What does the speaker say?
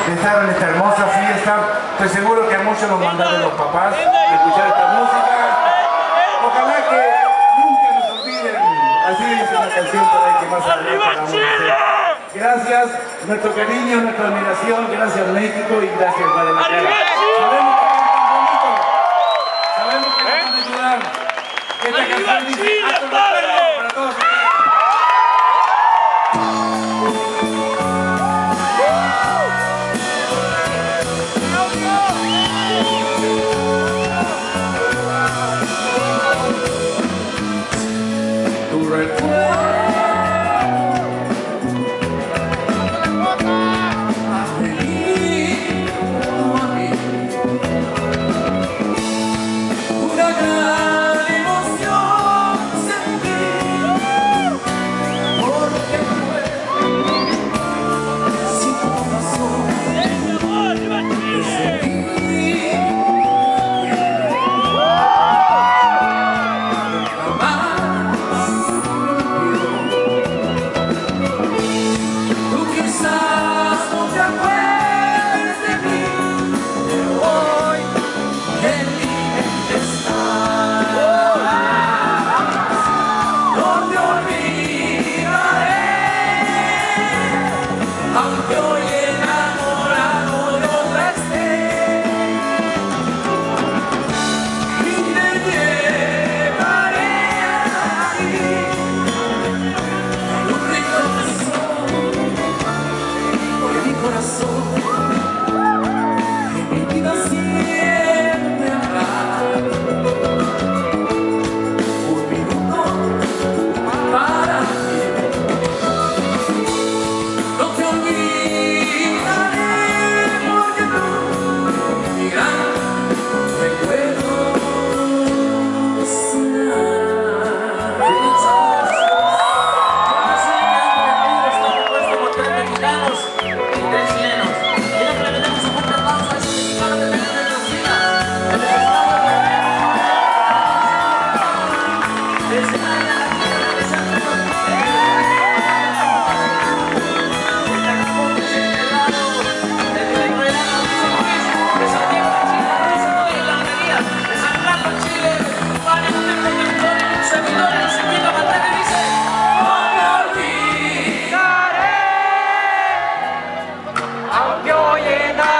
de estar en esta hermosa fiesta. Estoy seguro que a muchos nos mandaron los papás a escuchar esta música. Ojalá que nunca nos olviden. Así dice una canción por ahí que más adelante vamos a hacer. Gracias, nuestro cariño, nuestra admiración. Gracias México y gracias Guadalajara. Sabemos que nos van a ayudar. Esta canción dice hasta luego para todos ustedes. Aunque hoy en